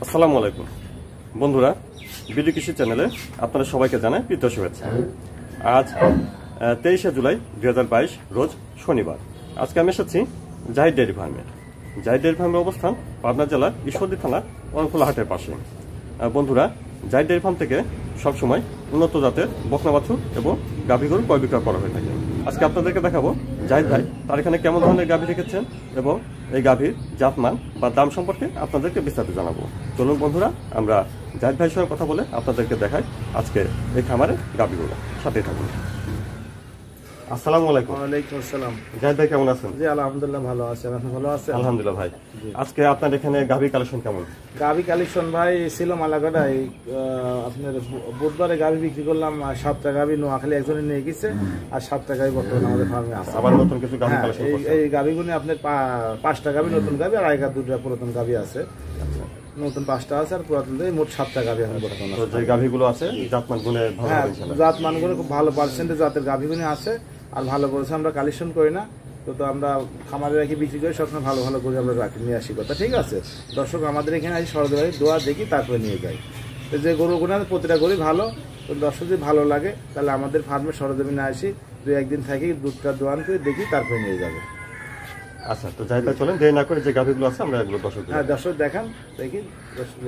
আসসালামু আলাইকুম বন্ধুরা, বিডি কৃষি চ্যানেলে আপনাদের সবাইকে জানাই প্রীতীয় শুভেচ্ছা। আজ 23শে জুলাই 2022 রোজ শনিবার। আজকে আমি এসেছি জাহিদ ডেয়ারি ফার্মে। জাহিদ ডেয়ারি ফার্মের অবস্থান পাবনা জেলার ঈশ্বরদী থানা অরণখোলা হাটের পাশে। বন্ধুরা, জাহিদ ডেয়ারি ফার্ম থেকে সবসময় উন্নত জাতের বকনা বাছুর এবং গাভী গরু ক্রয় বিক্রয় করা হয়ে থাকে। আজকে আপনাদেরকে দেখাবো জাহিদ ভাই তার এখানে কেমন ধরনের গাভী রেখেছেন এবং এই গাভীর জাতমান বা দাম সম্পর্কে আপনাদেরকে বিস্তারিত জানাবো। চলুন বন্ধুরা, আমরা জাহিদ ভাইয়ের সঙ্গে কথা বলে আপনাদেরকে দেখাই আজকে এই খামারের গাভীগুলো। সাথে থাকুন। আসসালামু আলাইকুম। ওয়ালাইকুম আসসালাম। জাহিদ ভাই কেমন আছেন? জি আলহামদুলিল্লাহ ভালো আছি। আপনি ভালো আছেন? আলহামদুলিল্লাহ ভাই। আজকে আপনার এখানে গাভী কালেকশন কেমন? গাভী কালেকশন ভাই ছিল মালাকাটায়। আপনার বুধবারে গাভী বিক্রি করলাম 7টা গাভী, নোয়াখালী একজনে নিয়ে গেছে, আর 7টা গাভী বর্তমানে আমাদের ফার্মে আছে। আবার নতুন কিছু গাভী কালেকশন করছেন? এই গাভীগুলো আপনার 5টা গাভী নতুন গাভী আর আগের 2টা পুরাতন গাভী আছে। নতুন 5টা আছে আর পুরাতন মোট 7টা গাভী এখন বর্তমানে আছে। যে গাভীগুলো আছে জাতমান গুণে ভালো হবে ইনশাআল্লাহ। জাতমান গুলো খুব ভালো পার্সেন্টেজ জাতের গাভীগুলো আছে আর ভালো করেছে। আমরা কালেকশন করি না তো আমরা খামারে রাখি বিক্রি করি, সবসময় ভালো ভালো করে আমরা রাখি নিয়ে আসি কথা। ঠিক আছে দর্শক, আমাদের এখানে আসি সরজমিনে দোয়া দেখি তারপরে নিয়ে যাই। তো যে গরুগুলো প্রতিটা গরু ভালো, তো দর্শক যদি ভালো লাগে তাহলে আমাদের ফার্মে সরজমিনে আসি, 2-1 দিন থাকি, দুধটা দোয়ান করে দেখি তারপরে নিয়ে যাবে। আচ্ছা, তো যাই চলেন দেরি না করে যে গাভীগুলো আছে আমরা এগুলো দর্শক দর্শক দেখান দেখি। দর্শক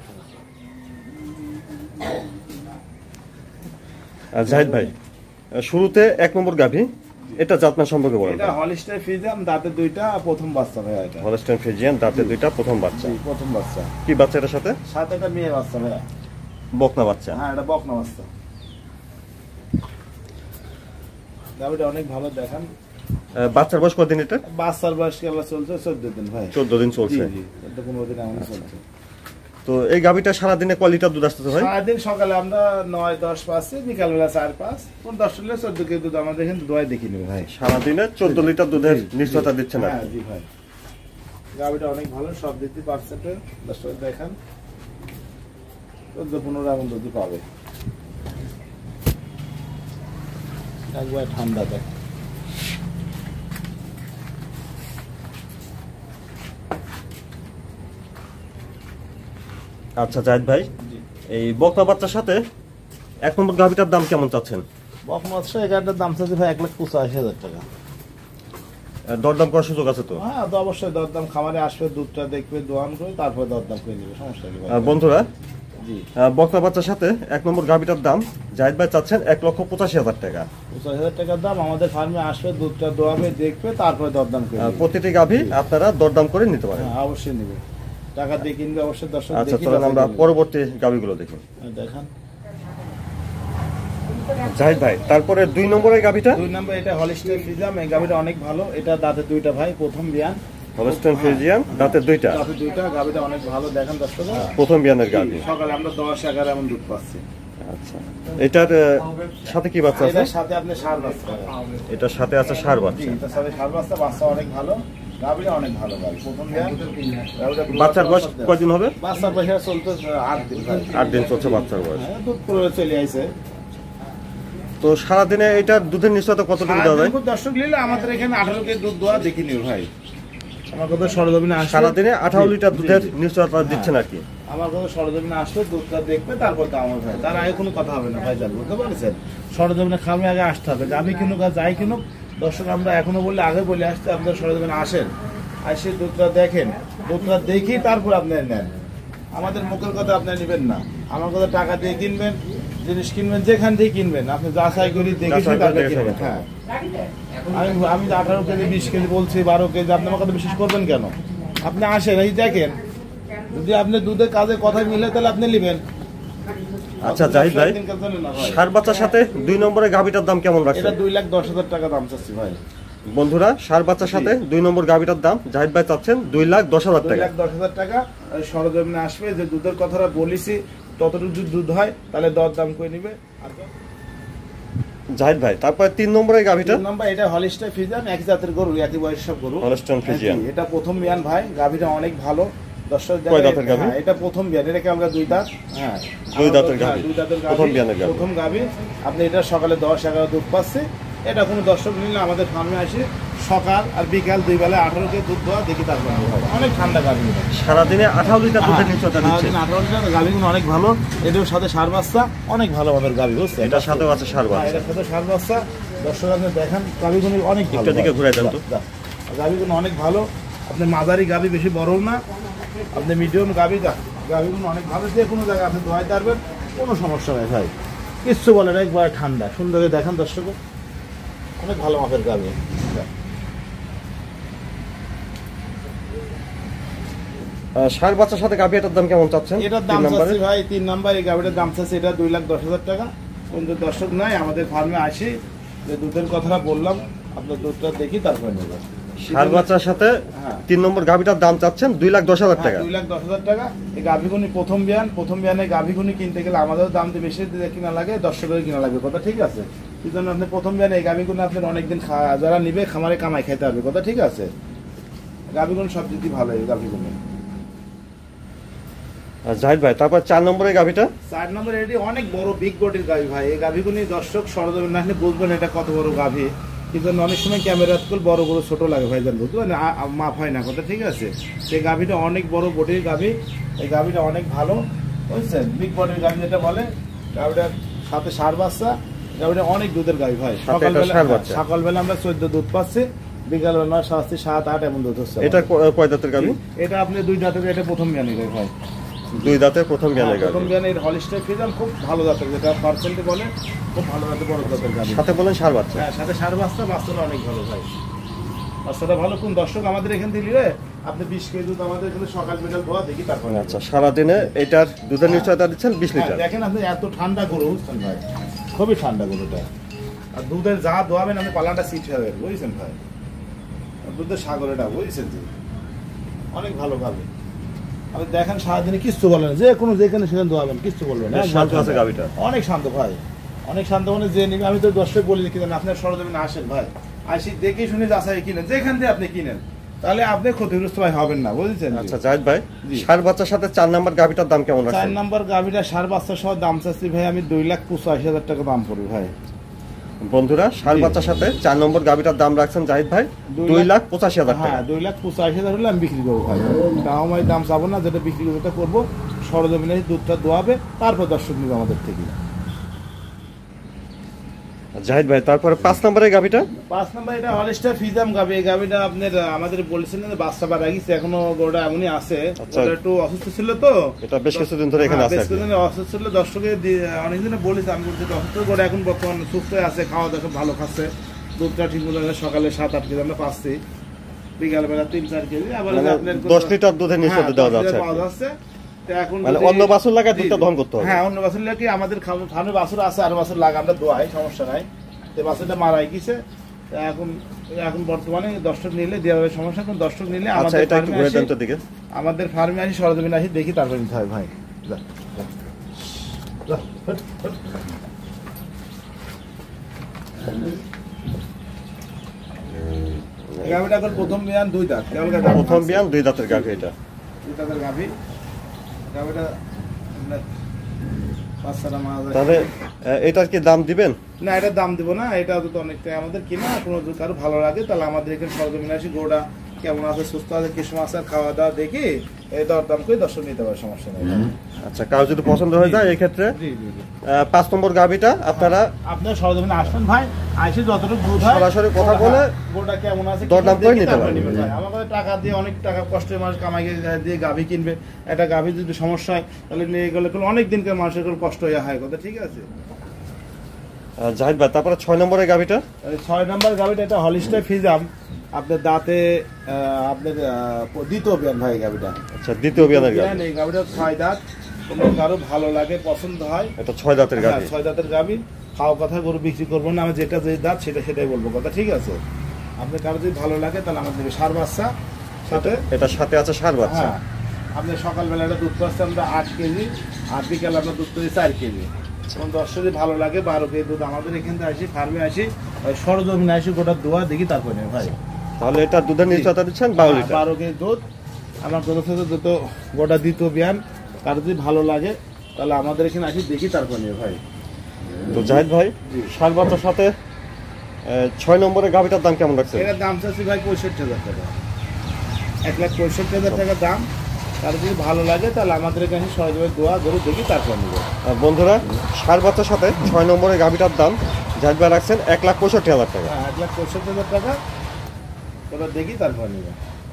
জাহিদ ভাই, শুরুতে 1 নম্বর গাভী, এটা জাতমান সম্পর্কে বলেন। এটা হলিস্টাইন ফ্রিজিয়ান, দাঁতে 2টা, প্রথম বাচ্চা ভাই। এটা হলিস্টাইন ফ্রিজিয়ান, দাঁতে 2টা, প্রথম বাচ্চা। প্রথম বাচ্চা। কি বাচ্চা এটার সাথে? সাথে একটা মেয়ে বাচ্চা ভাই, বকনা বাচ্চা। হ্যাঁ এটা বকনা বাচ্চা। গাভীটা অনেক ভালো দেখান। বাচ্চার বয়স কতদিন এটা? বাচ্চার বয়স কেবল চলছে 14 দিন ভাই। 14 দিন চলছে। জি, এটা 15 দিন এমন চলছে। তো এই গাভীটা সারা দিনে কয় লিটার দুধ আসতেছে ভাই? সারাদিন সকালে আমরা 9-10 পাচ্ছি, বিকালবেলা 4-5, কোন 10 লিটার 14 কেজি দুধ আমাদের এখানে দোয়াই দেখি নেবে ভাই। সারা দিনে 14 লিটার দুধের নিশ্চয়তা দিচ্ছেন না? হ্যাঁ জি ভাই। গাভীটা অনেক ভালো, সব দিতে পারছেন। দর্শক দেখেন 14-15 এমন দুধ পাবে। একবার ঠান্ডা দেখ। আচ্ছা জাহিদ ভাই, এই বকনা বাচ্চার সাথে 1 নম্বর গাভীটার দাম কেমন চাচ্ছেন? বকনা বাচ্চা এটার দাম চাচ্ছে ভাই 1,85,000 টাকা। দরদাম করার সুযোগ আছে তো? হ্যাঁ তো অবশ্যই দরদাম, খামারে আসবে, দুধটা দেখবে, দোয়ান করে তারপরে দরদাম করে নেবে, সমস্যা নেই। বন্ধুরা, জি বকনা বাচ্চার সাথে 1 নম্বর গাভীটার দাম জাহিদ ভাই চাচ্ছেন 1,85,000 টাকা। 85,000 টাকার দাম। আমাদের ফার্মে আসবে, দুধটা দোয়াবে, দেখবে, তারপরে দরদাম করে নেবে। প্রতিটি গাভী আপনারা দরদাম করে নিতে পারেন। হ্যাঁ অবশ্যই নেবে, টাকা দিয়ে কিনবে অবশ্যই। দর্শক আচ্ছা চলেন আমরা পরবর্তী গাভীগুলো দেখি। দেখান জাহিদ ভাই, তারপরে 2 নম্বরের গাভীটা? 2 নম্বর এটা হলিস্টাইন ফ্রিজিয়ান। এই গাভীটা অনেক ভালো। এটা দাঁতে 2টা ভাই, প্রথম বিয়ান। হলিস্টাইন ফ্রিজিয়ান, দাঁতে 2টা। দাঁতে 2টা, গাভীটা অনেক ভালো দেখেন দর্শক। প্রথম বিয়ানের গাভী। সকালে আমরা 10-11 এমন দুধ পাচ্ছি। আচ্ছা, এটার সাথে কি বাচ্চা আছে? এটার সাথে আপনি ষাঁড় বাচ্চা। এটার সাথে আছে ষাঁড় বাচ্চা। এটার সাথে ষাঁড় বাচ্চা, বাচ্চা অনেক ভালো। গাভীটা অনেক ভালো গাভী, প্রথম বিয়ান। বাচ্চার বয়স কয়দিন হবে? বাচ্চার বয়স চলতে 8 দিন ভাই। 8 দিন চলছে বাচ্চার বয়স। দুধ পুরো চলে আইছে। তো সারাদিনে এটার দুধের নিশ্চয়তা কতটুকু দেওয়া যায়? দর্শক নিলে আমাদের এখানে 18 কেজি দুধ দোয়া দেখি নিও ভাই। আমার কথা সরজমিনে আসবে, সারাদিনে 18 লিটার দুধের নিশ্চয়তা দিচ্ছেন আর কি। আমার কথা সরজমিনে আসবে, দুধটা দেখবে, তারপর তো আমার ভাই, তার আগে কোনো কথা হবে না ভাই। জানবো বুঝতে পারছেন, সরজমিনে খামে আগে আসতে হবে। আমি কিনুক আর যাই কিনুক, দর্শক আমরা এখনো বললে আগে বলে আসতে, আপনার সরজমিনে আসেন, আসে দুধটা দেখেন, দুধটা দেখি তারপর আপনার নেন। আমাদের মুখের কথা আপনার নেবেন না। আমার কথা টাকা দিয়ে কিনবেন, জিনিস কিনবেন, যেখান থেকে কিনবেন আপনি যাচাই করি দেখে কিনবেন। হ্যাঁ আমি 18 কেজি 20 কেজি বলছি, 12 কেজি, আপনি আমার কথা বিশ্বাস করবেন কেন? আপনি আসেন, এই দেখেন, যদি আপনি দুধের কাজে কথা মিলে তাহলে আপনি নেবেন। আচ্ছা জাহিদ ভাই, ষাঁড় বাচ্চার সাথে 2 নম্বরের গাভীটার দাম কেমন রাখছেন? এটা 2,10,000 টাকা দাম চাচ্ছি ভাই। বন্ধুরা, ষাঁড় বাচ্চার সাথে 2 নম্বর গাভীটার দাম জাহিদ ভাই চাচ্ছেন 2,10,000 টাকা। 2,10,000 টাকা। সরজমিনে আসবে, যে দুধের কথাটা বলেছি ততটুকু যদি দুধ হয় তাহলে দর দাম করে নিবে। জাহিদ ভাই, তারপরে 3 নম্বরের গাভীটা? 3 নম্বর এটা হলিস্টাইন ফ্রিজিয়ান, এক জাতের গরু, একই বয়সের সব গরু। হলিস্টাইন ফ্রিজিয়ান, এটা প্রথম বিয়ান ভাই। গাভীটা অনেক ভালো। দর্শক কয় দাঁতের গাভী? এটা প্রথম বিয়ান। এটাকে আমরা 2 দাঁত। হ্যাঁ 2 দাঁতের গাভী, 2 দাঁতের গাভী, প্রথম বিয়ানের গাভী। প্রথম গাভী। আপনি এটা সকালে 10-11 দুধ পাচ্ছে। এটা কোনো দর্শক নিলে আমাদের ফার্মে আসে সকাল আর বিকাল 2 বেলা 18 কেজি দুধ দেওয়া দেখি তারপর নেবো ভাই। অনেক ঠান্ডা গাভী। সারাদিনে 18 লিটার দুধের নিশ্চয়তা দিচ্ছে। 18 লিটার গাভীগুলো অনেক ভালো। এটার সাথে সার বাচ্চা অনেক ভালো ভাবে গাভী, বুঝছেন? এটার সাথেও আছে সার বাচ্চা। এটার সাথে সার বাচ্চা। দর্শক আপনি দেখেন গাভীগুলো অনেক ভালো। একটা দিকে ঘুরে দেন তো। গাভীগুলো অনেক ভালো। আপনি মাঝারি গাভী, বেশি বড়ও না, আপনি মিডিয়াম গাভী। গাভীগুলো অনেক ভালো, যে কোনো জায়গায় আপনি দোয়াই পারবেন, কোনো সমস্যা নেই ভাই, কিচ্ছু বলে না। একবার ঠান্ডা সুন্দর দেখেন দর্শক, অনেক ভালো মাপের গাভী। সার বাচ্চার সাথে গাভী এটার দাম কেমন চাচ্ছেন? এটার দাম চাচ্ছি ভাই 3 নাম্বার, এই গাভীটার দাম চাচ্ছি এটা 2,10,000 টাকা। কিন্তু দর্শক নাই, আমাদের ফার্মে আসি, যে দুধের কথাটা বললাম, আপনার দুধটা দেখি তারপরে নেবেন। সার বাচ্চার সাথে 3 নম্বর গাভীটার দাম চাচ্ছেন 2,10,000 টাকা। 2,10,000 টাকা। এই গাভীগুনি প্রথম বিয়ানে গাভীগুনি কিনতে গেলে আমাদের দাম দিয়ে বেশি দিয়ে কিনা লাগে, 100 করে কিনা লাগবে, কথা ঠিক আছে? এই জন্য আপনি প্রথম বিয়ানে এই গাভীগুলো আপনার অনেকদিন যারা নিবে খামারে কামাই খাইতে হবে, কথা ঠিক আছে? গাভীগুলো সব দিকই ভালো, এই গাভীগুলো। জাহিদ ভাই, তারপর 4 নম্বরের গাভীটা? 4 নম্বর এটি অনেক বড় বিগ বডির গাভী ভাই। এই গাভীগুলি দর্শক সরজমিন না হলে বুঝবেন এটা কত বড় গাভী। কিন্তু অনেক সময় ক্যামেরা বড় বড় ছোট লাগে ভাই, জান বুঝবেন, মাপ হয় না, কথা ঠিক আছে? সেই গাভীটা অনেক বড় বডির গাভী। এই গাভীটা অনেক ভালো, বুঝছেন? বিগ বডির গাভী যেটা বলে, গাভীটার সাথে সার বাচ্চা। গাভীটা অনেক দুধের গাভী ভাই। সকালবেলা আমরা 14 দুধ পাচ্ছি, বিকালবেলা 7, 8 এমন দুধ হচ্ছে। এটা কয় দাঁতের গাভী? এটা আপনি 2 দাঁতের, এটা প্রথম বিয়ানি ভাই। 2 দাঁতের প্রথম বিয়ানের গাভী। প্রথম বিয়ানের হলিস্টার ফ্রিজিয়ান খুব ভালো জাতের, যেটা পার্সেন্টে বলে খুব ভালো জাতের, বড় জাতের গাভী। সাথে বলেন সার বাচ্চা? হ্যাঁ, সাথে সার বাচ্চা। বাচ্চাটা অনেক ভালো ভাই, বাচ্চাটা ভালো। কোন দর্শক আমাদের এখান থেকে নিলে আপনি 20 কেজি দুধ আমাদের এখানে সকাল বিকাল ধোয়া দেখি তারপর। আচ্ছা, সারাদিনে এটার দুধের নিশ্চয়তা দিচ্ছেন 20 লিটার। দেখেন আপনি এত ঠান্ডা গরু, বুঝছেন ভাই, খুবই ঠান্ডা গরুটা। আর দুধের যা দোয়াবেন আপনি পালাটা সিট হবে, বুঝছেন ভাই? দুধের সাগর এটা, বুঝছেন? অনেক ভালো গাভী। আপনি দেখেন সারাদিনে কিচ্ছু বলেন, যে কোনো যেখানে সেখানে দোয়াবেন, কিচ্ছু বলবেন না। শান্ত আছে গাভীটা, অনেক শান্ত ভাই, অনেক শান্ত। মানে যে নিবে, আমি তো দর্শক বলি কিনেন, আপনার সরজমিনে আসেন ভাই, আসি দেখে শুনে যাচাই কিনেন, যেখান থেকে আপনি কিনেন, তাহলে আপনি ক্ষতিগ্রস্ত ভাই হবেন না, বুঝেছেন? আচ্ছা জাহিদ ভাই, সার বাচ্চার সাথে 4 নম্বর গাভীটার দাম কেমন আছে? 4 নম্বর গাভীটা সার বাচ্চা সহ দাম চাচ্ছি ভাই আমি 2,85,000 টাকা দাম পড়বে ভাই। বন্ধুরা, সার বাচ্চার সাথে 4 নম্বর গাভীটার দাম রাখছেন জাহিদ ভাই 2,85,000 টাকা। হ্যাঁ, 2,85,000 হলে আমি বিক্রি করবো ভাই। তাও আমি দাম চাবো না, যেটা বিক্রি করবো সরজমিনে দুধটা দোয়াবে, তারপর দর্শক নিবে আমাদের থেকে। জাহিদ ভাই, তারপরে 5 নম্বরের গাভীটা? 5 নম্বর এটা হলিস্টার ফ্রিজিয়ান গাভী। এই গাভীটা আপনার আমাদের বলেছিলেন যে বাচ্চা বার গেছে, এখনো গরুটা এমনই আছে। ওটা একটু অসুস্থ ছিল, তো এটা বেশ কিছুদিন ধরে এখানে আছে। বেশ কিছুদিন অসুস্থ ছিল, দর্শকে অনেকদিন বলেছে, আমি বলছি অসুস্থ গরু এখন বর্তমান সুস্থ আছে, খাওয়া দাওয়া ভালো খাচ্ছে, দুধটা ঠিক মতো সকালে 7-8 কেজি আমরা পাচ্ছি, বিকালবেলা 3-4 কেজি। আবার আপনার 10 লিটার দুধের নিশ্চয়তা দেওয়া যাচ্ছে। এখন মানে অন্য বাছুর লাগায় দুধটা দহন করতে হবে। হ্যাঁ, অন্য বাছুর লাগে, আমাদের ফার্মে বাছুর আছে, আর বাছুর লাগা আমরা দোয়াই, সমস্যা নাই। বাছুরটা মারাই গেছে, এখন বর্তমানে দর্শক নিলে দেওয়া হবে, সমস্যা। কোন দর্শক নিলে আমাদের ফার্মে আসি, সরজমিনে আসি দেখি তারপর নিতে হয় ভাই। গাভীটা এখন প্রথম বিয়ান 2 দাঁত। প্রথম বিয়ান 2 দাঁতের গাভী। এটা 2 দাঁতের গাভী। গাভীটা তাহলে এটার কি দাম দিবেন? না, এটার দাম দিব না, এটা তো অনেকটাই আমাদের কিনা। কোনো যদি কারো ভালো লাগে তাহলে আমাদের এখানে সরজমিনে আসি, গরুটা কেমন আছে, সুস্থ আছে, কি সমস্যা, খাওয়া দাওয়া দেখি এই দরদাম করে দর্শক নিতে পারে, সমস্যা নেই। আচ্ছা, কারো যদি পছন্দ হয়ে যায় এই ক্ষেত্রে 5 নম্বর গাভীটা আপনার সরজমিনে আসবেন ভাই, আসি যতটুকু দুধ হয় সরাসরি কথা বলে গরুটা কেমন আছে দরদাম করে নিতে পারবেন। আমাদের টাকা দিয়ে, অনেক টাকা কষ্টের মানুষ কামাই দিয়ে গাভী কিনবে, একটা গাভী যদি সমস্যা হয় তাহলে নিয়ে গেলে অনেক দিনকার মানুষের কষ্ট হয়ে হয়, কথা ঠিক আছে? জাহিদ ভাই, তারপরে 6 নম্বরের গাভীটা? 6 নম্বর গাভীটা এটা হলিস্টার ফ্রিজিয়ান, আপনার দাঁতে আপনার দ্বিতীয় বিয়ান ভাই গাভীটা। আচ্ছা, দ্বিতীয় বিয়ানের গাভী। এই গাভীটা 6 দাঁত, কোনো কারো ভালো লাগে, পছন্দ হয়, এটা 6 দাঁতের গাভী। 6 দাঁতের গাভী। খাওয়া কথা গরু বিক্রি করবো না, আমি যেটা যে দাঁত সেটাই বলবো, কথা ঠিক আছে? আপনার কারো যদি ভালো লাগে তাহলে আমাদের সার বাচ্চা সাথে, এটা সাথে আছে সার বাচ্চা। আপনি সকালবেলা একটা দুধ পাচ্ছি আমরা 8 কেজি, আর বিকাল আমরা দুধ পাচ্ছি 4 কেজি। এবং 10 যদি ভালো লাগে 12 কেজি দুধ আমাদের এখান থেকে আসি, ফার্মে আসি, সরজমিনে আসি, গোটা দোয়া দেখি তারপরে নেই ভাই। তাহলে এটা দুধের নিশ্চয়তা দিচ্ছেন 12 লিটার। 12 কেজি দুধ আমার কথা থেকে দুটো গোটা দ্বিতীয় বিয়ান। কারো যদি ভালো লাগে তাহলে আমাদের এখানে আসি, দেখি তারপর নেই ভাই। তো জাহিদ ভাই, সার বাচ্চার সাথে 6 নম্বরের গাভিটার দাম কেমন রাখছেন? এটার দাম চাচ্ছি ভাই 65,000 টাকা, 1,65,000 টাকা দাম। তার যদি ভালো লাগে তাহলে আমাদের এখানে সহজভাবে দোয়া গরু দেখি তারপর নেবো। বন্ধুরা ষাঁড় বাচ্চার সাথে 6 নম্বরের গাভিটার দাম জাহিদ ভাই রাখছেন 1,65,000 টাকা। 1,65,000 টাকা, ওটা দেখি তারপর নেবো।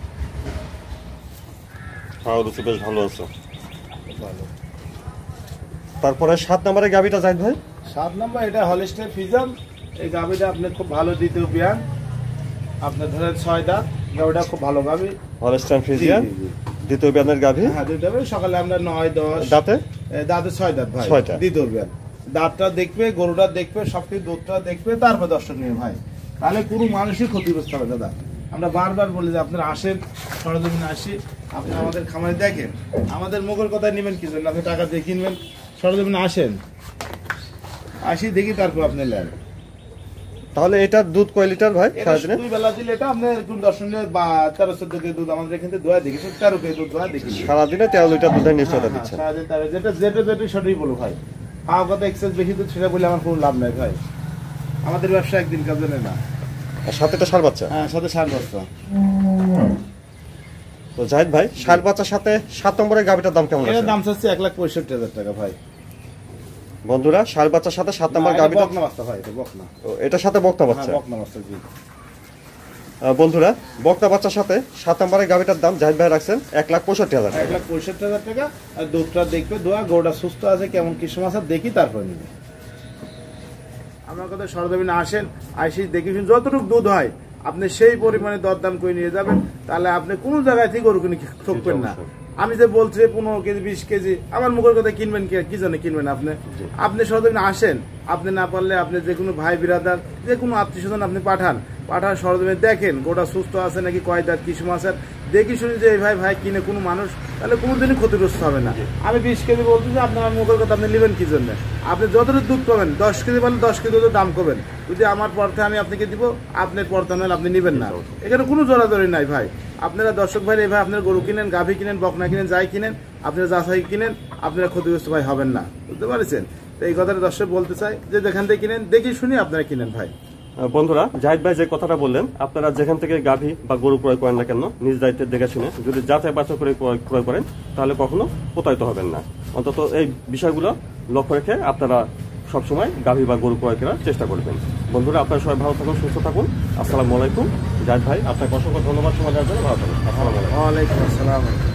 খাওয়া রুচি বেশ ভালো আছে। ভালো। তারপরে 7 নম্বরের গাভিটা জাহিদ ভাই? 7 নম্বর এটা হলিস্টার ফিজাম। এই গাভিটা আপনি খুব ভালো দ্বিতীয় বিয়ান, আপনার ধরেন 6 দাঁত। গাভিটা খুব ভালো গাভি, হলস্টাইন ফ্রিজিয়ান দ্বিতীয় বিয়ানের গাভি। হ্যাঁ দুইটা বিয়ান। সকালে আমরা 9, 10 দাঁতে 6 দাঁত ভাই, 6টা দ্বিতীয় বিয়ান। দাঁতটা দেখবে, গরুটা দেখবে, সবকিছু দুধটা দেখবে, তারপর দর্শক নিয়ে ভাই, তাহলে কোনো মানুষই ক্ষতিগ্রস্ত হবে দাদা। আমরা বারবার বলি যে আপনারা আসেন, সরজমিনে আসি, আপনি আমাদের খামারে দেখেন। আমাদের মুখের কথা নেবেন কি জন্য? আপনি টাকা দিয়ে কিনবেন, সরজমিনে আসেন, আসি দেখি তারপর আপনি নেন। তাহলে এটার দুধ কয় লিটার ভাই সারাদিনে? 2 বেলা দিলে এটা আপনি কোন দর্শনে 13-14 কেজি দুধ আমাদের এখানে দোয়া দেখি, 13 কেজি দুধ দোয়া দেখি সারাদিনে 13 লিটার দুধের নিশ্চয়তা দিচ্ছেন। সারাদিন 13, যেটা সঠিক বলো ভাই। আমার কথা এক্সেস বেশি দুধ সেটা বলে আমার কোনো লাভ নাই ভাই, আমাদের ব্যবসা একদিন কাজে নেই না। আর সাথে তো ষাঁড় বাচ্চা। হ্যাঁ, সাথে 7 বস্তা। তো জাহিদ ভাই ষাঁড় বাচ্চার সাথে 7 নম্বরের গাভিটার দাম কেমন এর আছে? দাম চাচ্ছি 1,65,000 টাকা ভাই। বন্ধুরা ষাঁড় বাচ্চার সাথে 7 নম্বর গাভিটা বকনা বাচ্চা ভাই, এটা বকনা। এটার সাথে বকনা বাচ্চা। হ্যাঁ, বকনা বাচ্চা জি। বন্ধুরা বকনা বাচ্চার সাথে 7 নম্বরের গাভিটার দাম জাহিদ ভাই রাখছেন 1,65,000 টাকা। 1,65,000 টাকা। আর দুধটা দেখবে, দোয়া গরুটা সুস্থ আছে, কেমন কি সমস্যা দেখি তারপর নিবে। আমার কথা সরজমিনে আসেন, আইসি দেখি শুন, যতটুকু দুধ হয় আপনি সেই পরিমাণে দরদাম করে নিয়ে যাবেন, তাহলে আপনি কোনো জায়গায় থেকে গরু কিনে ঠকবেন না। আমি যে বলছি 15 কেজি 20 কেজি, আমার মুখের কথা কিনবেন কি জন্য কিনবেন? আপনি সরজমিনে আসেন, আপনি না পারলে আপনি যে কোনো ভাই বিরাদার, যে কোনো আত্মীয় স্বজন আপনি পাঠান সরজমিনে দেখেন গোটা সুস্থ আছে নাকি, কয় দাঁত কি সময় আছে, দেখি শুনি যে ভাই কিনে কোনো মানুষ, তাহলে কোনোদিনই ক্ষতিগ্রস্ত হবে না। আমি 20 কেজি বলছি যে আপনার মুখের কথা আপনি নেবেন কি জন্য? আপনি যতটুকু দুধ পাবেন, 10 কেজি বলে 10 কেজি দুধের দাম করবেন। যদি আমার পর্থে আমি আপনাকে দিব, আপনার পর্থে হলে আপনি নেবেন না, এখানে কোনো জোরাজোরি নাই ভাই। আপনারা দর্শক ভাই, ভাই আপনারা গরু কিনেন, গাভী কিনেন, বকনা কিনেন, যাই কিনেন, আপনারা যাচাই কিনেন, আপনারা ক্ষতিগ্রস্ত ভাই হবেন না, বুঝতে পারছেন? তো এই কথাটা দর্শক বলতে চাই যে যেখান থেকে কিনেন দেখি শুনি আপনারা কিনেন ভাই। বন্ধুরা জাহিদ ভাই যে কথাটা বললেন, আপনারা যেখান থেকে গাভী বা গরু ক্রয় করেন না কেন, নিজ দায়িত্বে দেখে শুনে যদি যাচাই বাছাই করে ক্রয় করেন, তাহলে কখনো প্রতারিত হবেন না। অন্তত এই বিষয়গুলো লক্ষ্য রেখে আপনারা সবসময় গাভী বা গরু ক্রয় করার চেষ্টা করবেন। বন্ধুরা আপনারা সবাই ভালো থাকুন, সুস্থ থাকুন। আসসালামু আলাইকুম। জাহিদ ভাই আপনাকে অসংখ্য ধন্যবাদ সময় দেওয়ার জন্য। ভালো থাকুন। আসসালামু আলাইকুম। ওয়ালাইকুম আসসালাম।